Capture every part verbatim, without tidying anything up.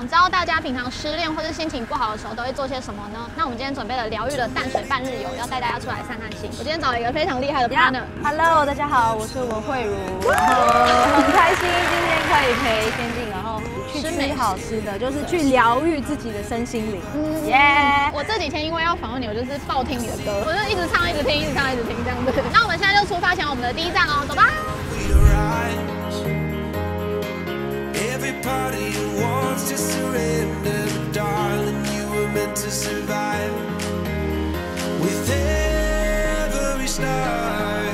想知道大家平常失恋或是心情不好的时候都会做些什么呢？那我们今天准备了疗愈的淡水半日游，要带大家出来散散心。我今天找了一个非常厉害的 partner。Hello， 大家好，我是文慧茹，很开心今天可以陪仙静，然后去吃好吃的，就是去疗愈自己的身心灵。嗯，耶！ 我这几天因为要访问你，我就是爆听你的歌，我就一直唱，一直听，一直唱，一直听这样子。那我们现在就出发前我们的第一站哦，走吧。 Every part of you wants to surrender, but darling, you were meant to survive. With every star,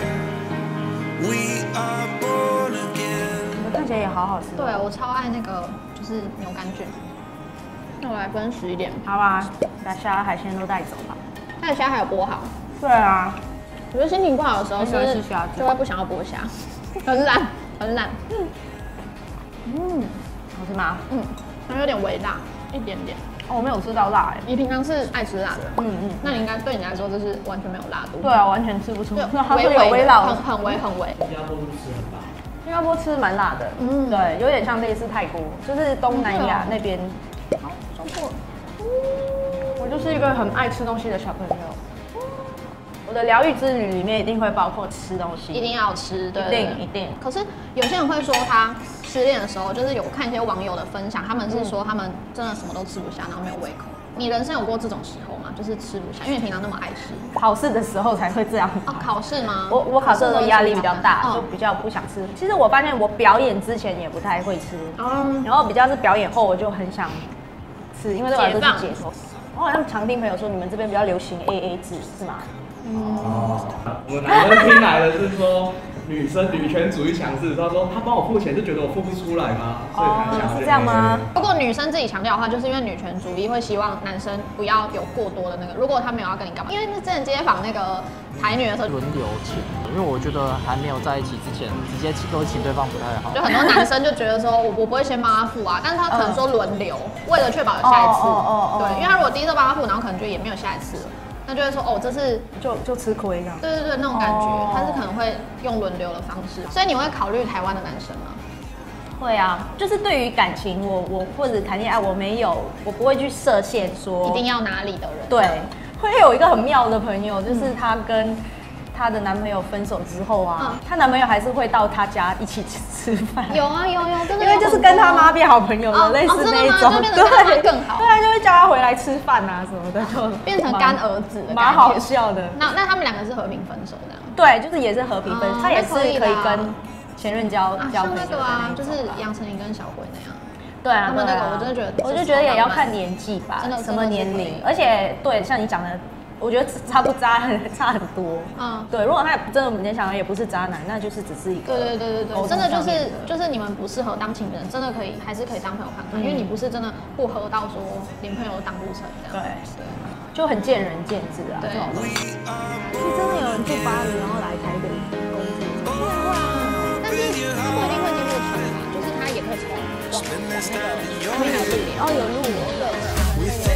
we are born again. 你们看起来也好好吃。 对，我超爱那个就是牛肝菌。那我来分食一点， 好吧？把虾海鲜都带走吧。 那个虾还有剥好。对啊， 我觉得心情不好的时候是就会不想要剥虾，很懒，很懒。嗯。 嗯，好吃吗？ 嗯，它有点微辣，一点点。 哦，我没有吃到辣哎。 你平常是爱吃辣的？嗯嗯。那你应该对你来说，这是完全没有辣度。 对啊，完全吃不出。 它微微微辣，很很微很微。 新加坡是吃很辣。 新加坡吃蛮辣的，嗯，对，有点像类似泰国，就是东南亚那边。好，中国。我就是一个很爱吃东西的小朋友。 我的疗愈之旅里面一定会包括吃东西， 一定要吃，对， 一定一定。 可是有些人会说他失恋的时候，就是有看一些网友的分享，他们是说他们真的什么都吃不下，然后没有胃口。你人生有过这种时候吗？就是吃不下，因为你平常那么爱吃。 考试的时候才会这样。 哦，考试吗？ 我我考试的时候压力比较大，就比较不想吃。其实我发现我表演之前也不太会吃，嗯，然后比较是表演后我就很想吃，因为对我来说是解脱。我好像常听朋友说你们这边比较流行 A A 制，是吗？ 哦，我们男生听来的是说，女生女权主义强势，他说他帮我付钱就觉得我付不出来吗？所以才想是这样吗？ 如果女生自己强调的话，就是因为女权主义会希望男生不要有过多的那个，如果他没有要跟你干嘛，因为之前街访那个台女的时候， 轮流请，因为我觉得还没有在一起之前，直接都请对方不太好。 就很多男生就觉得说我我不会先帮他付啊，但是他可能说轮流，为了确保有下一次，对，因为他如果第一次帮他付，然后可能就也没有下一次了。 那就会说哦，这是就就吃亏这样。 对对对，那种感觉，他是可能会用轮流的方式，所以你会考虑台湾的男生吗？ 会啊，就是对于感情，我我或者谈恋爱，我没有，我不会去设限说一定要哪里的人。 对，会有一个很妙的朋友，就是她跟她的男朋友分手之后啊，她男朋友还是会到她家一起吃饭。 有啊有有， 因为就是跟她妈变好朋友了，类似那一种， 对，更好。 对啊，就会叫她回来吃饭啊什么的，就变成干儿子， 蛮好笑的。 那那他们两个是和平分手的？ 对，就是也是和平分手，他也是可以跟前任交交朋友。 像那个啊，就是杨丞琳跟小辉那样。 对啊， 他们那个我真的觉得， 我就觉得也要看年纪吧，真的什么年龄，而且对，像你讲的，我觉得渣不渣差很多。嗯，对，如果他真的你想的也不是渣男，那就是只是一个。对对对对对，真的就是就是你们不适合当情人，真的可以还是可以当朋友看看，因为你不是真的不合到说连朋友都当不成这样。对对，就很见仁见智啊。对，是真的有人住巴黎，然后来台北工作，会啊，但是他不一定会经过城吧，就是他也可以从。 往往那个上面有路点哦，有路哦，对。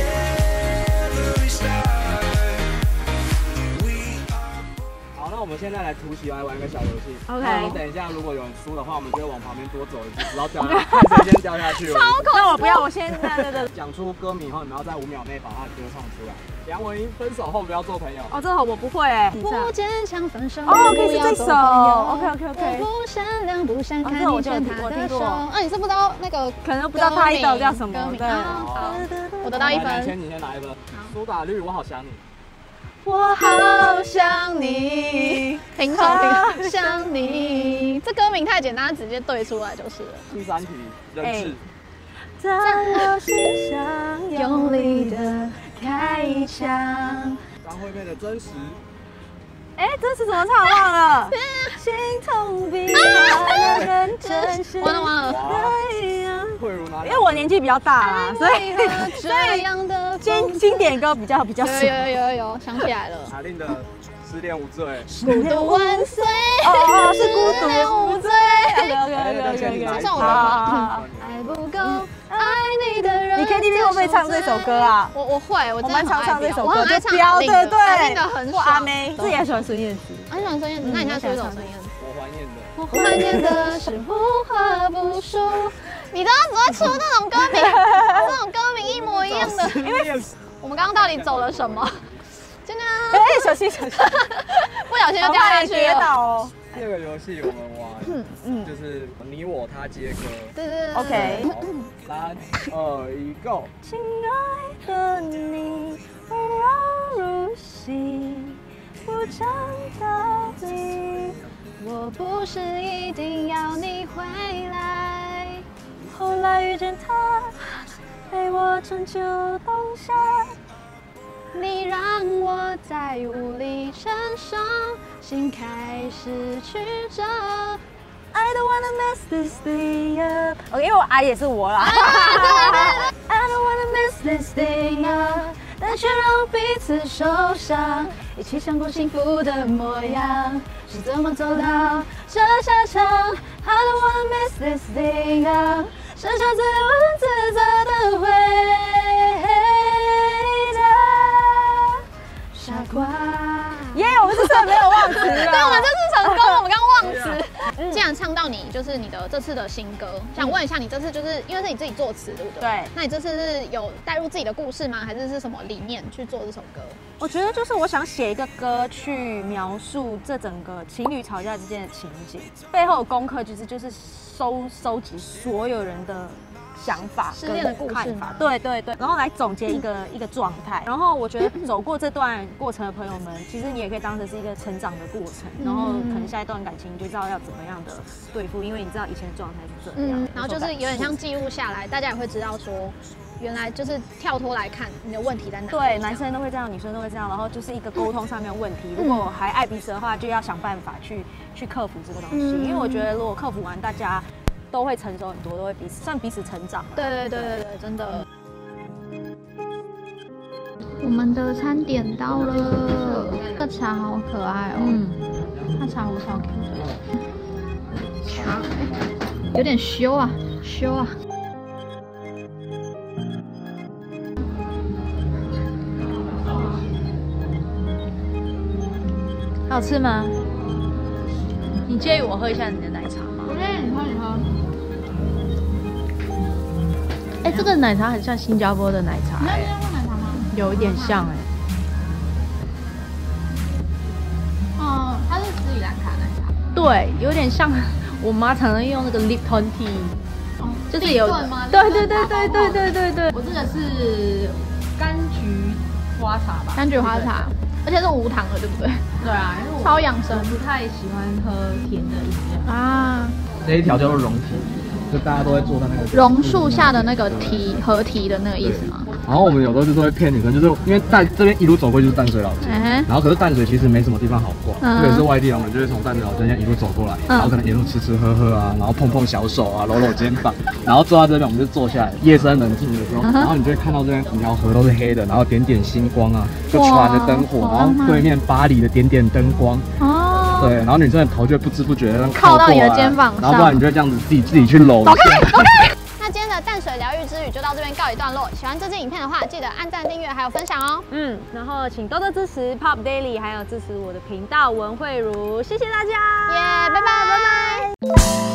好，那我们现在来突袭来玩一个小游戏。OK。那我们等一下，如果有人输的话，我们就会往旁边多走一步，直到掉下，看谁先掉下去。 超恐怖！ 那我不要，我先那那个讲出歌名后，你们要在五秒内把他的歌唱出来。梁文音分手后不要做朋友。 哦，这个我不会哎。 不坚强分手。 哦，可以是这首。OK OK OK。 不善良不想看你牵他的手。啊，你是不知道那个， 可能不知道他一首叫什么。对。 好，我得到一分。 你先，你先拿一分。苏打绿，我好想你。 我好想你，平衡平想你。这歌名太简单，直接对出来就是了。 第三题，人质。 在我心上用力的开一枪。 张惠妹的真实。 哎，真实怎么唱忘了？心痛比爱人真实。 完了完了。 慧茹哪里？ 因为我年纪比较大啦，所以这样的经经典歌比较比较熟。 有有有有，想起来了。 阿令的失恋无罪。 孤独万岁。 哦哦，是孤独无罪。 有有有有有。 唱我的。爱不够爱你的人。 你 K T V 会不会唱这首歌啊？ 我我会，我蛮常唱这首歌， 就飙对对。 真的很爽。 阿妹自己也喜欢孙燕姿， 很喜欢孙燕姿。那你现在说一首孙燕姿。 我怀念的。 我怀念的是无话不说。你都只会出那种歌名，这我们刚刚到底走了什么？真的？ 哎，小心小心， 不小心就掉下去了， 跌倒哦。 第二个游戏我们玩，嗯嗯，就是你我他接歌。 对对对 ，OK。 三二一 ，Go！ 亲爱的你，温柔如星，不讲道理。 我不是一定要你回来。 后来遇见他，陪我拯救当下。 你让我在无力承受，心开始曲折。 I don't wanna mess this thing up。哦，因为我 I 也是我啦。I don't wanna mess this thing up， 但却让彼此受伤。一起想过幸福的模样，是怎么走到这下场 ？I don't wanna mess this thing up， 剩下自问自责的回答。傻瓜。耶，我们这次没有忘词了。 对，我们这次成功，我们刚忘词。既然唱到你就是你的这次的新歌，想问一下，你这次就是因为是你自己作词，对不对？ 对。 那你这次是有带入自己的故事吗？还是是什么理念去做这首歌？ 我觉得就是我想写一个歌去描述这整个情侣吵架之间的情景，背后的功课其实就是收收集所有人的想法、 失恋的故事法，对对对，然后来总结一个一个状态。然后我觉得走过这段过程的朋友们，其实你也可以当成是一个成长的过程。然后可能下一段感情你就知道要怎么样的对付，因为你知道以前的状态是这样。 嗯，然后就是有点像记录下来，大家也会知道说，原来就是跳脱来看你的问题在哪。 对，男生都会这样，女生都会这样，然后就是一个沟通上面的问题。如果还爱彼此的话，就要想办法去去克服这个东西。因为我觉得如果克服完，大家都会成熟很多，都会彼此算彼此成长。 对对对对对，真的。我们的餐点到了，这茶好可爱哦。嗯，它茶壶超 Q 的，茶有点羞啊，羞啊。 好吃吗？你介意我喝一下你的奶茶吗？ 不介意，你喝你喝。 哎、欸，这个奶茶很像新加坡的奶茶、欸， 你有新加坡奶茶吗？ 有一点像哎、 欸。哦，它是斯里兰卡奶茶。 对，有点像我妈常常用那个 Lipton tea， 哦，就是有。对对对对对对对对。我这个是柑橘花茶吧？ 柑橘花茶。而且是无糖的，对不对？ 对啊，因为我超养生， 不太喜欢喝甜的饮料啊。 这一条叫做榕体，就大家都会坐在那个榕树下的那个堤河堤的那个意思吗？ 然后我们有时候就是会骗女生，就是因为在这边一路走过去就是淡水老街，嗯、然后可是淡水其实没什么地方好逛，特别、嗯、是外地人，我们就会从淡水老街一路走过来，嗯、然后可能一路吃吃喝喝啊，然后碰碰小手啊，搂搂肩膀，然后坐到这边我们就坐下来，夜深人静的时候，嗯、然后你就会看到这边整条河都是黑的，然后点点星光啊，就船的灯火，然后对面巴黎的点点灯光，哦，对，然后女生的头就不知不觉的靠到你的肩膀上， 然后不然你就会这样子自己自己去搂。 OK OK。那今天的淡水疗愈之旅就到这边告一段落。喜欢这支影片的话，记得按赞、订阅还有分享哦。 嗯，然后请多多支持 Pop Daily， 还有支持我的频道文慧茹，谢谢大家， 耶， yeah, 拜拜拜拜。